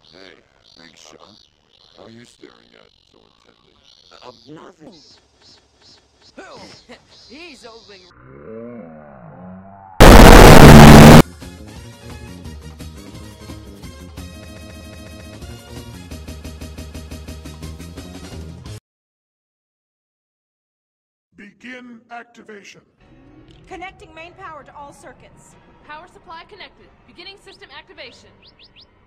Hey, big shot. How are you staring at so intently? Nothing. He's opening. Begin activation. Connecting main power to all circuits. Power supply connected. Beginning system activation.